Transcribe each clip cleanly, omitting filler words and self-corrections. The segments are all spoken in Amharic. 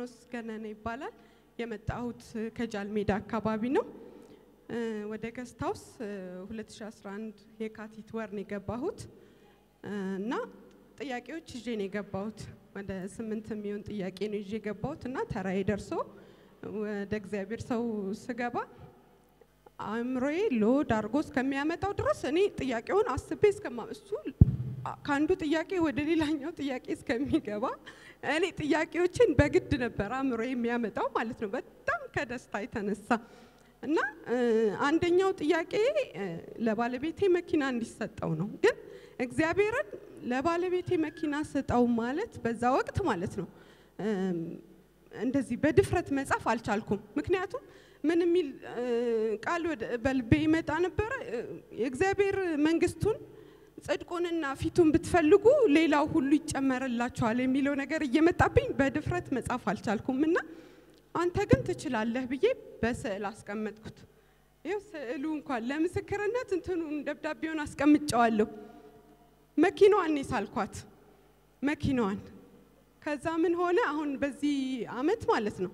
ናርዶስ ገነነ ይባላል የመጣሁት ከጃልሜዳ አካባቢ ነው ወደ ገስታውስ 2011 የካቲት ወር ነው የገባሁት እና ጥያቄዎች ይዤ ነው የገባሁት ወደ 8 የሚሆን ጥያቄ ነው ይዤ የገባሁት እና ተራዬ ደርሶ ወደ እግዚአብሔር ሰው ስገባ አምሮዬ ሎድ አርጎ እስከሚያመጣው ድረስ እኔ ጥያቄውን አስቤ እስከማእሱ ካንዱ ጥያቄ ወደ ሌላኛው ጥያቄ እስከሚገባ እኔ ጥያቄዎችን በግድ ነበር አምሮዬ የሚያመጣው ማለት ነው በጣም ከደስታ የተነሳ እና አንደኛው ጥያቄ ለባለቤቴ መኪና እንዲሰጠው ነው ግን እግዚአብሔርን ለባለቤቴ መኪና ሰጣው ማለት በዛ ወቅት ማለት ነው እንደዚህ በድፍረት መጻፍ አልቻልኩም ምክንያቱም ምን የሚል ቃል በልቤ ይመጣ ነበር የእግዚአብሔር መንግስቱን ጽድቁንና ፊቱን ብትፈልጉ ሌላው ሁሉ ይጨመርላችኋል የሚለው ነገር እየመጣብኝ በድፍረት መጻፍ አልቻልኩምና አንተ ግን ትችላለህ ብዬ በስዕል አስቀመጥኩት ይሄው ስዕሉ እንኳን ለምስክርነት እንትኑን ደብዳቤውን አስቀምጫለሁ መኪናዋን ይሳልኳት መኪናዋን ከዛ ምን ሆነ አሁን በዚህ አመት ማለት ነው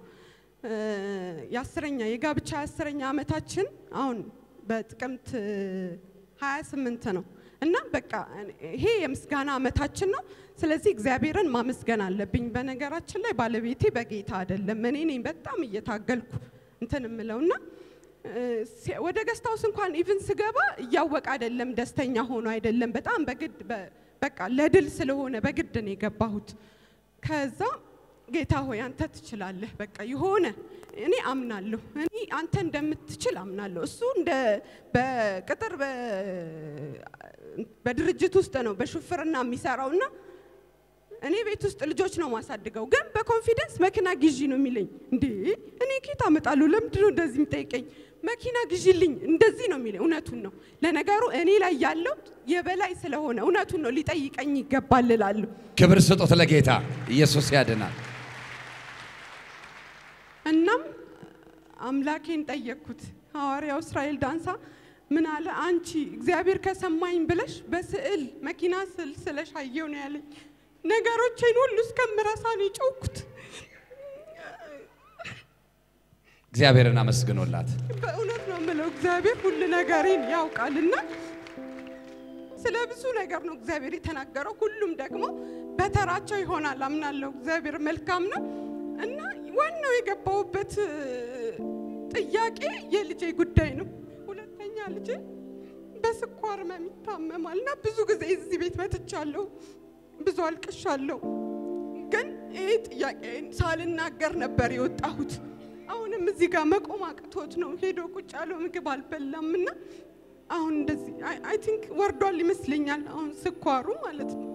የጋብቻ 10ኛ አመታችን አሁን በጥቅምት 28 ነው እና በቃ ይሄ የምስጋና አመታችን ነው ስለዚህ እግዚአብሔርን ማመስገን አለብኝ በነገራችን ላይ ባለቤቴ በጌታ አይደለም እኔ ነኝ በጣም እየታገልኩ እንትን ምለውና ወደ ገስታውስ እንኳን ኢቭን ስገባ ያወቀ አይደለም ደስተኛ ሆኖ አይደለም በጣም በግድ በቃ ለድል ስለሆነ በግድ ነው የገባሁት ከዛ ጌታ ሆይ አንተ ትችላለህ በቃ ይሆነ እኔ አምናለሁ እኔ አንተ እንደምትችል አምናለሁ እሱ እንደ በቅጥር በድርጅት ውስጥ ነው በሹፍርና የሚሰራውና እኔ ቤት ውስጥ ልጆች ነው ማሳድገው ግን በኮንፊደንስ መኪና ግዢ ነው የሚለኝ እንዴ እኔ ኬታ አመጣለሁ ለምንድነው እንደዚህ የሚጠይቀኝ መኪና ግዢልኝ እንደዚህ ነው የሚለኝ እውነቱን ነው ለነገሩ እኔ ላይ ያለው የበላይ ስለሆነ እውነቱን ነው ሊጠይቀኝ ይገባል እላለሁ ክብር ስጦት ለጌታ ኢየሱስ ያድናል እናም አምላኬን ጠየቅኩት ሐዋርያው እስራኤል ዳንሳ ምን አለ አንቺ እግዚአብሔር ከሰማኝ ብለሽ በስዕል መኪና ስለሻየው ነው ያለኝ ነገሮችን ሁሉ እስከምረሳ ነው ጮኩት እግዚአብሔርን አመስግኖላት በእውነት ነው የምለው እግዚአብሔር ሁሉ ነገርን ያውቃልና ስለብዙ ነገር ነው እግዚአብሔር የተናገረው ሁሉም ደግሞ በተራቸው ይሆናል አምናለሁ እግዚአብሔር መልካም ነው እና ዋናው የገባውበት ጥያቄ የልጄ ጉዳይ ነው ሁለተኛ ልጄ በስኳር መሚታመማልና ብዙ ጊዜ እዚህ ቤት መጥቻለሁ ብዙ አልቅሻለሁ ግን ይሄ ጥያቄን ሳልናገር ነበር የወጣሁት አሁንም እዚህ ጋር መቆም አቅቶት ነው ሄዶ ቁጭ ያለው ምግብ አልበላምና አሁን እንደዚህ አይ ቲንክ ወርዷል ይመስለኛል አሁን ስኳሩ ማለት ነው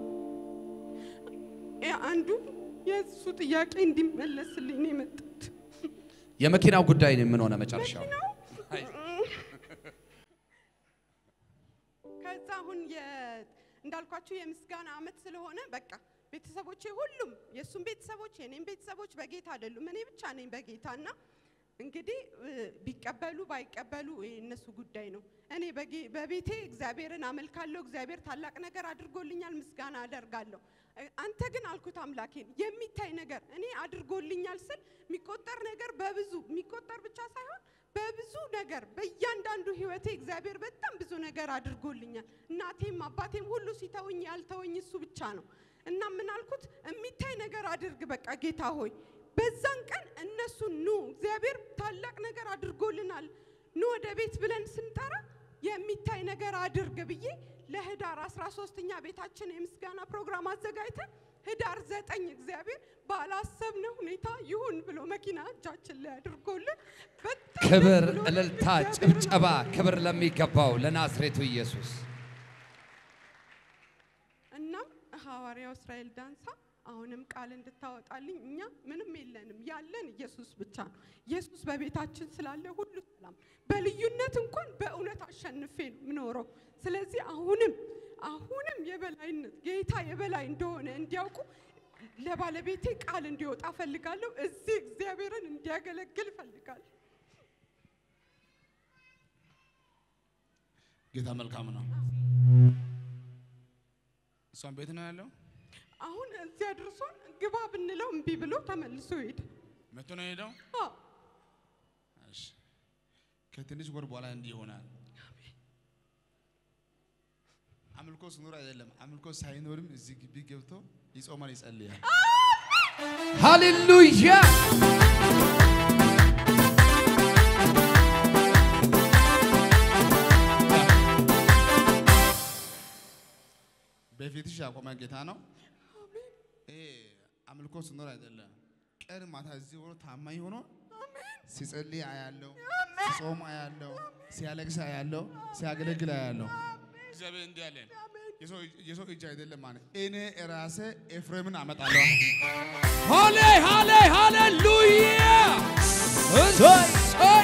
አንዱ የሱ ጥያቄ እንዲመለስልኝ ነው የመጣሁት የመኪናው ጉዳይ ነው ምን ሆነ መጨረሻው ከዛ አሁን እንዳልኳችሁ የምስጋና አመት ስለሆነ በቃ ቤተሰቦቼ ሁሉም የሱም ቤተሰቦች የኔም ቤተሰቦች በጌታ አይደሉም እኔ ብቻ ነኝ በጌታና እንግዲህ ቢቀበሉ ባይቀበሉ የነሱ ጉዳይ ነው እኔ በቤቴ እግዚአብሔርን አመልካለሁ እግዚአብሔር ታላቅ ነገር አድርጎልኛል ምስጋና አደርጋለሁ አንተ ግን አልኩት አምላኬን የሚታይ ነገር እኔ አድርጎልኛል ስል የሚቆጠር ነገር በብዙ የሚቆጠር ብቻ ሳይሆን በብዙ ነገር በእያንዳንዱ ህይወቴ እግዚአብሔር በጣም ብዙ ነገር አድርጎልኛል እናቴም አባቴም ሁሉ ሲተውኝ ያልተወኝ እሱ ብቻ ነው እና ምን አልኩት የሚታይ ነገር አድርግ በቃ ጌታ ሆይ በዛን ቀን እነሱ ኑ እግዚአብሔር ታላቅ ነገር አድርጎልናል ኑ ወደ ቤት ብለን ስንጠራ የሚታይ ነገር አድርግ ብዬ ለህዳር 13ኛ ቤታችን የምስጋና ፕሮግራም አዘጋጅተን ህዳር 9 እግዚአብሔር ባላሰብነው ሁኔታ ይሁን ብሎ መኪና እጃችን ላይ አድርጎልን ክብር እልልታ ጭብጨባ ክብር ለሚገባው ለናዝሬቱ ኢየሱስ እናም ሐዋርያው እስራኤል ዳንሳ አሁንም ቃል እንድታወጣልኝ እኛ ምንም የለንም ያለን ኢየሱስ ብቻ ነው ኢየሱስ በቤታችን ስላለ ሁሉ ሰላም በልዩነት እንኳን በእውነት አሸንፌ ነው ምኖረው ስለዚህ አሁንም የበላይነት ጌታ የበላይ እንደሆነ እንዲያውቁ ለባለቤቴ ቃል እንዲወጣ ፈልጋለሁ እዚህ እግዚአብሔርን እንዲያገለግል ፈልጋለሁ ጌታ መልካም ነው እሷን ቤት ነው ያለው አሁን እዚህ አድርሶን ግባ ብንለው እምቢ ብሎ ተመልሶ ሄደ መቶ ነው ሄደው እሺ ከትንሽ ወር በኋላ እንዲህ ይሆናል አምልኮ ስኖር አይደለም አምልኮ ሳይኖርም እዚህ ግቢ ገብቶ ይጾማል ይጸልያል ሃሌሉያ በፊትሽ ያቆመ ጌታ ነው አምልኮ ስኖር አይደለም ቀን ማታ እዚህ ሆኖ ታማኝ ሆኖ ሲጸልይ አያለው ሲጾም አያለው ሲያለቅስ አያለው ሲያገለግል አያለው እግዚአብሔር እንዲህ አለ የሰው እጅ አይደለም ማለት እኔ ራሴ ኤፍሬምን አመጣለሁ ሃሌሉያ እሰይ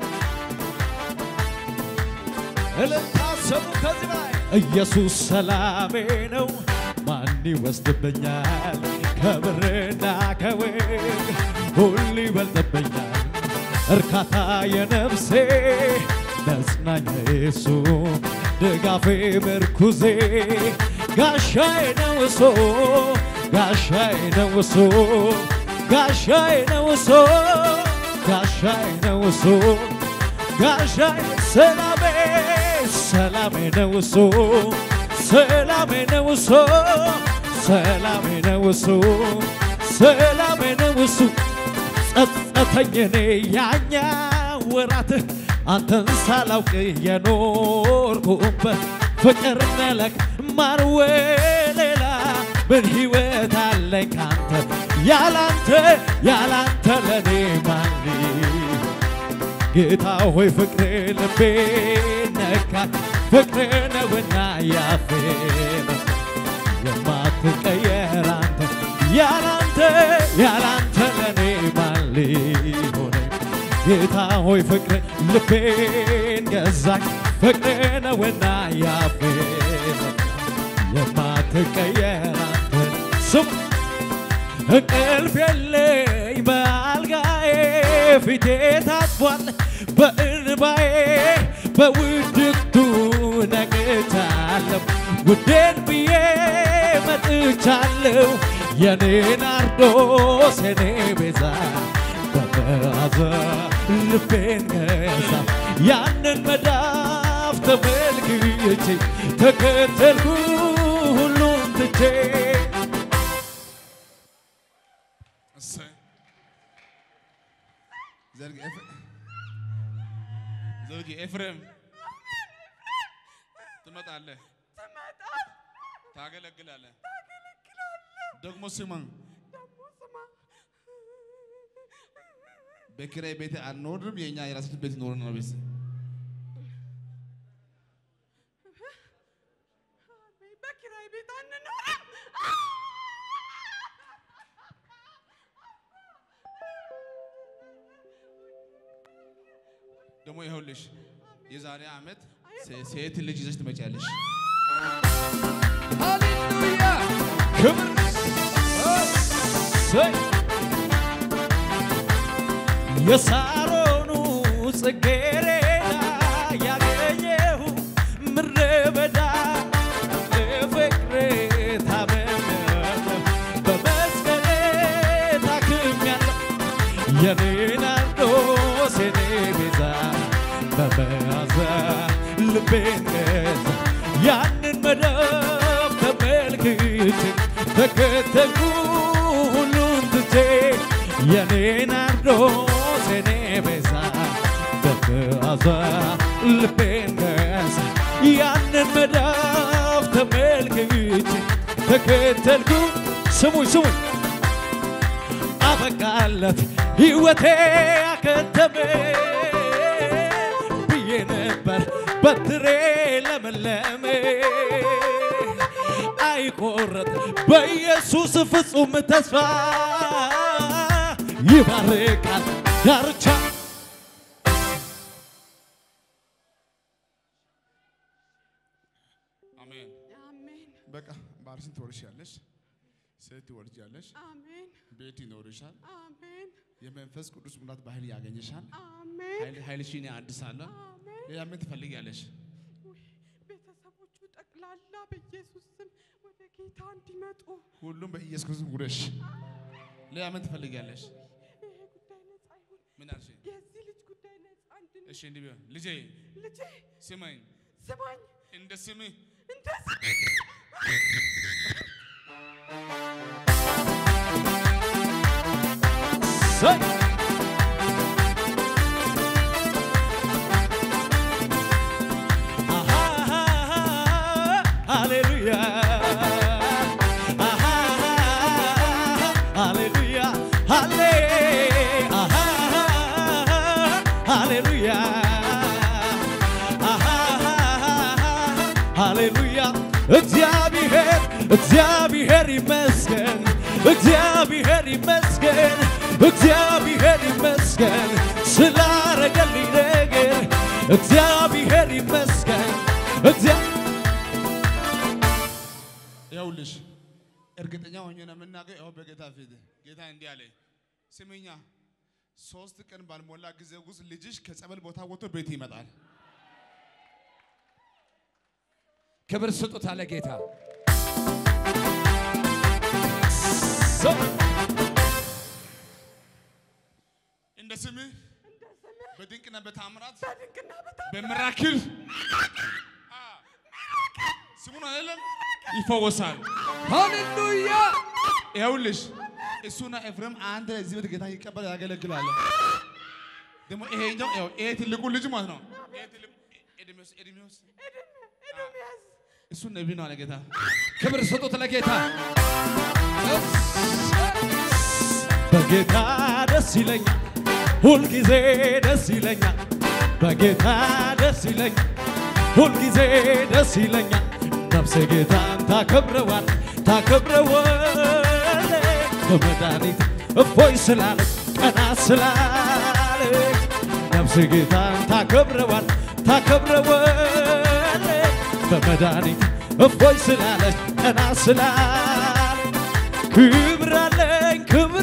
እልልታሰሙ ከዚህ በላይ ኢየሱስ ሰላሜ ነው ማን ይወስድብኛል ከብርና ከወርቅ ሁሉ ይበልጥብኛል እርካታ የነፍሴ መጽናኛዬ እሱ ድጋፌ ምርኩዜ ጋሻዬ ነው እሱ ጋሻዬ ነው እሱ ጋሻዬ ነው እሱ ጋሻዬ ነው እሱ ጋሻዬ ሰላሜ ሰላሜ ነው እሱ ሰላሜ ነው እሱ ሰላሜ ነው እሱ ሰላሜ ነው እሱ ጸጸተኝ እኔ ያኛ ወራት አንተን ሳላውቅ የኖርኩበት ፍቅር ነለክ ማርዌ ሌላ ምን ሕይወት አለኝ ካንተ ያላንተ ለኔ ማን ጌታ ሆይ ፍቅሬ ልቤ ነካኝ ፍቅሬ ነውና ያፌ የማትቀየር አንተ ያላንተ ለኔ ማን ሊሆነኝ ጌታ ሆይ ፍቅሬ ልቤን ገዛኝ ፍቅሬ ነውና ያፌ የማትቀየር አንተ ስም እንቅልፍ የለኝ በአልጋዬ ፊቴ ታጥቧል በእንባዬ በውድቅቱ ነቅቻለሁ ውዴን ብዬ መጥቻለሁ የኔ ናርዶስ የኔ ቤዛ በመዓዛ ልቤን ገዛ ያንን መዳፍ ተመልክቼ ተከተልኩ ሁሉን ትቼ ዘውጊ ኤፍሬም ትመጣለህ ታገለግላለህ ደግሞ ስማ በኪራይ ቤት አንኖርም የኛ የራሳችን ቤት ኖር ነው ቤት በኪራይ ቤት አንኖርም ደግሞ ይኸውልሽ የዛሬ ዓመት ሴት ልጅ ይዘሽ ትመጪያለሽ ሃሌሉያ ክብር የሳሮኑ ጽጌረዳ ያገኘሁ ምድረ በዳ ፍቅሬ ታመኛለሁ በመስቀሌ ታክሜያለሁ የኔ ናርዶስ የኔ ቤዛ በመዓዛ ልቤን ገዛ ያንን መዳፍ ተመልክቼ ተከተልኩ ሁሉን ትቼ የኔ ናርዶስ የኔ ቤዛ በመዓዛ ልቤን ገዛ ያንን መዳፍ ተመልክቼ ተከተልኩ ስሙኝ አበቃለት ሕይወቴ አከተመ ብዬ ነበር በትሬ ለመለመ አይቆረጥ በኢየሱስ ፍጹም ተስፋ ይባርካል ዳርቻ አሜን አሜን በቃ ባርሽን ትወርሻለሽ ሴት ትወልጃለሽ አሜን ቤት ይኖርሻል አሜን የመንፈስ ቅዱስ ሙላት ባህል ያገኘሻል አሜን ኃይልሽን ያድሳል አሜን ሌላ ምን ትፈልጊያለሽ ቤተሰቦቹ ጠቅላላ በኢየሱስ ስም ወደ ጌታ እንዲመጡ ሁሉም በኢየሱስ ስም ጉረሽ ሌላ ምን ትፈልጊያለሽ ይሄ ምን አልሽ? የዚህ ልጅ ጉዳይ ነው አንድ ነው። እሺ እንዲህ ቢሆን ልጄ ስማኝ እንደ ስምህ Hallelujah. Hallelujah. Hallelujah. Hallelujah. እግዚአብሔር ይመስገን ስላረገልኝ ነገር እግዚአብሔር ይመስገን ያውልሽ እርግጠኛ ሆኜ ነው የምናገር ያው በጌታ ፊት ጌታ እንዲህ አለ ስሚኛ 3 ቀን ባልሞላ ጊዜ ውስጥ ልጅሽ ከጸበል ቦታ ወጥቶ ቤት ይመጣል ክብር ስጡት አለ ጌታ እንደ ስምህ በድንቅና በታምራት በሚራክል ስሙን አይደለም ይፈወሳል ሃሌሉያ ያውልሽ እሱና ኤፍሬም አንድ እዚህ ቤት ጌታ ይቀበል ያገለግላል ደሞ ይሄኛው ያው ይሄ ትልቁ ልጅ ማለት ነው ይሄ ትልቁ ኤድሚዮስ እሱ ነብይ ነው አለ ጌታ ክብር ስጡት ለጌታ በጌታ ደስ ይለኛል ሁል ጊዜ ደስ ይለኛል በጌታ ደስ ይለኛል ሁል ጊዜ ደስ ይለኛል ነፍሴ ጌታን ታከብረዋለች በመድኃኒት እፎይ ስላለች ቀና ስላለች ነፍሴ ጌታን ታከብረዋለች በመድኃኒት እፎይ ስላለች ቀና ስላለች ክብር አለኝ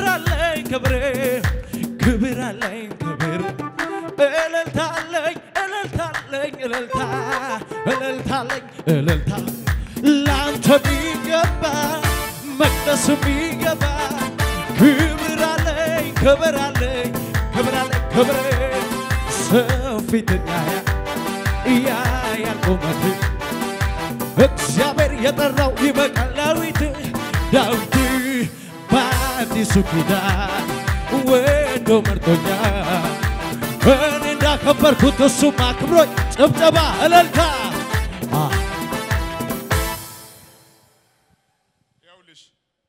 እልልታ ላንተ ቢገባ መቅደስ ቢገባ ክብር አለኝ ሰፊትና ያያል ቁመት እግዚአብሔር የጠራው ይበቃል ዳዊት በአዲሱ ኪዳን ወዶ መርጦኛል እኔ እንዳከበርኩት እሱም አክብሮኝ ጭብጨባ እልልታ ያውልሽ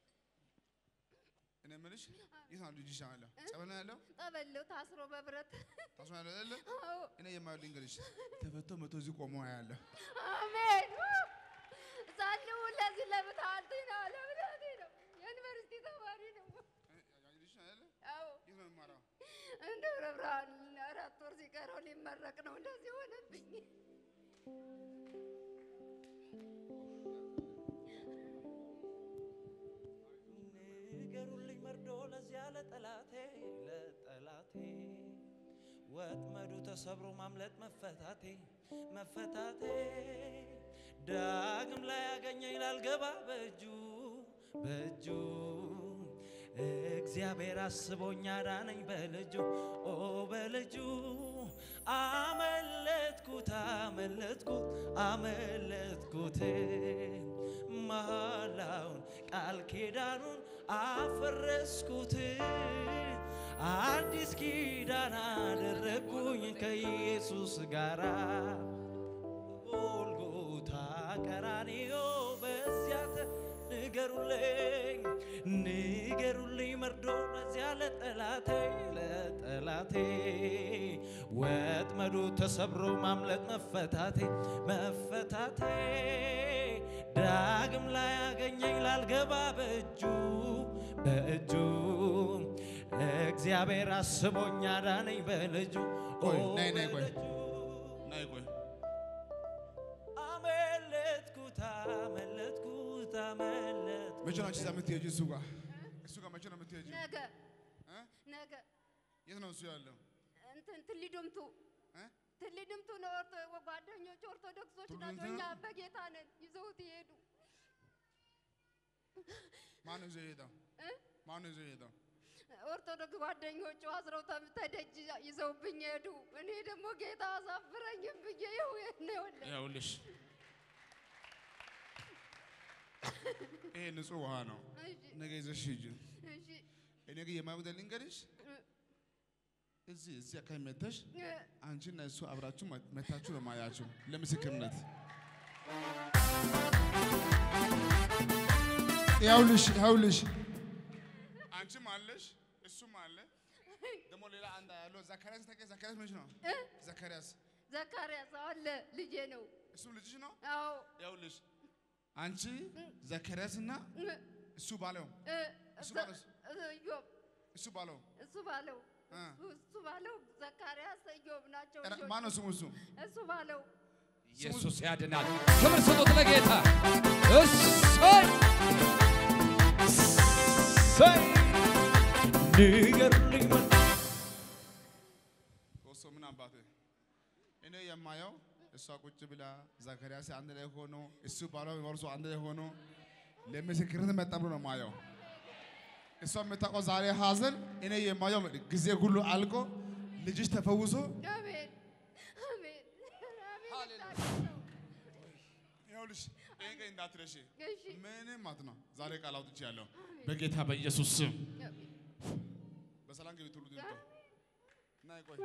እኔ ምንሽ ይሳን ልጅሽ አለ ጸበል ያለው ጠበለው ታስሮ በብረት አይደለ እኔ የማይል እንግሊዝ ተፈቶ መቶ እዚህ ቆሞ ያለ አሜን ዛሬው ለዚህ ለብታልቲና ለብታልቲ ነው የዩኒቨርሲቲ ተማሪ ነው ያንቺ አይደለ አዎ ይመማራ እንደ ረብራን 4 ወር ሲቀረው ሊመረቅ ነው እንደዚህ ሆነብኝ ንገሩልኝ መርዶ ለዚያ ለጠላቴ ወጥመዱ ተሰብሮ ማምለጥ መፈታቴ ዳግም ላይ ያገኘኝ ላልገባ በእጁ እግዚአብሔር አስቦኝ አዳነኝ በልጁ አመለጥኩት መሐላውን ቃል ኪዳኑን አፈረስኩት አዲስ ኪዳን አደረኩኝ ከኢየሱስ ጋራ ጎልጎታ ቀራንዮ በዚያ ንገሩልኝ መርዶ ለዚያ ለጠላቴ ወጥመዱ ተሰብሮ ማምለጥ መፈታቴ ዳግም ላይ ያገኘኝ ላልገባ በእጁ እግዚአብሔር አስቦኝ አዳነኝ በልጁ ነይ አመለጥኩት መቼ ነው እዛ የምትሄጂው እሱ ጋር መቼ ነው የምትሄጂው ነገ የት ነው እሱ ያለው እንትን ትልድምቱ ነው ጓደኞቹ ኦርቶዶክሶች ናቸው እኛ በጌታ ነን ይዘውት ይሄዱ ማን ነው ይዘው ሄደው ኦርቶዶክስ ጓደኞቹ አስረው ተደጅ ይዘውብኝ ሄዱ። እኔ ደግሞ ጌታ አሳፍረኝም ብዬ ይኸውልሽ ይሄ ንጹህ ውሃ ነው። ነገ ይዘሽ ሂጂ። እኔ ግን የማይወደድ ልንገርሽ እዚህ አካባቢ መተሽ አንቺና እሱ አብራችሁ መታችሁ ነው ማያችሁ ለምስክርነት ይኸውልሽ አንቺም አለሽ እሱም አለ ደግሞ ሌላ አንድ ያለው ዘካርያስ ተቀይ ዘካርያስ ምንሽ ነው ዘካርያስ አለ ልጄ ነው እሱ ልጅሽ ነው አዎ ይኸውልሽ አንቺ ዘካርያስና እሱ ባለው ዘካርያስ ኢዮብ ናቸው ማነው ስሙ እሱ ባለው ኢየሱስ ያድናል ክብር ስጡት ለጌታ እሰይ ንገሩልኝ ወሶ ምን አባቴ እኔ የማየው እሷ ቁጭ ብላ ዘካርያስ አንድ ላይ ሆኖ እሱ ባለው ወርሶ አንድ ላይ ሆኖ ለምስክርነት መጣ ብሎ ነው ማየው እሷ የምታውቀው ዛሬ ሐዘን እኔ የማየው ጊዜ ሁሉ አልቆ ልጅሽ ተፈውሶ አሜን አሜን ይኸውልሽ ይሄን እንዳትረሺ ምንም ማለት ነው ዛሬ ቃል አውጥቻለሁ በጌታ በኢየሱስ ስም በሰላም ግቢ ትውልድ ይጥቶ ናይ ቆይ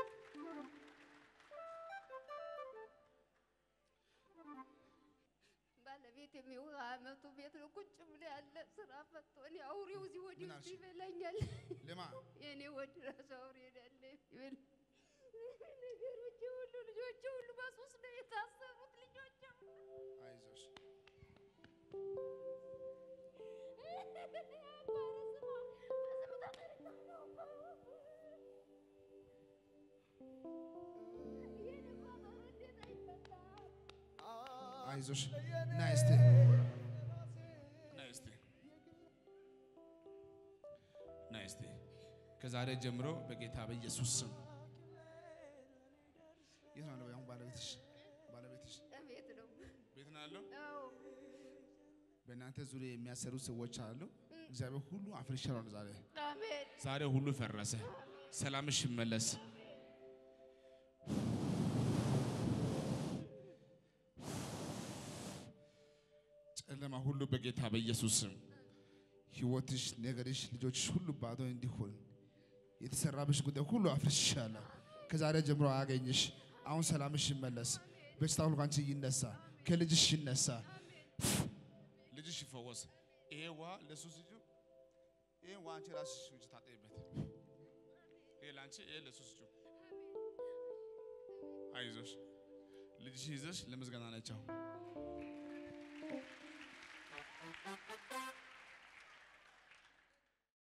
ባለቤት የሚውል አመቱ ቤት ነው ቁጭ ብሎ ያለ ስራ ፈቶ እኔ አውሬው እዚህ ወዲህ ይበላኛል ለማ የኔ ወድ ራስ አውሬ ያለ ይበል ነገሮች ሁሉ ልጆች ሁሉ በሱስ ነው የታሰሩት ልጆች አይዞሽ አይዞሽ ናይስቲ ከዛሬ ጀምሮ በጌታ በኢየሱስ ስም ይሄን ነው ያው ባለቤትሽ ቤት ነው ያለው በእናንተ ዙሪያ የሚያሰሩ ሰዎች አሉ እግዚአብሔር ሁሉ አፍርሻለሁ ዛሬ አሜን ዛሬ ሁሉ ፈረሰ ሰላምሽ ይመለስ ጨለማ ሁሉ በጌታ በኢየሱስ ስም ህይወትሽ ነገርሽ ልጆችሽ ሁሉ ባዶ እንዲሆን የተሰራብሽ ጉዳይ ሁሉ አፍርሻለሁ ከዛሬ ጀምሮ አያገኝሽ አሁን ሰላምሽ ይመለስ በሽታ ሁሉ ካንቺ ይነሳ ከልጅሽ ይነሳ ልጅሽ ይፈወስ ይሄ ውሃ ለሱ ስጁ ይሄ ውሃ አንቺ ራስሽ ውጭ ታጠይበት ይሄ ላንቺ ይሄ ለሱ ስጁ አይዞሽ ልጅሽ ይዘሽ ለምስጋና ነቻው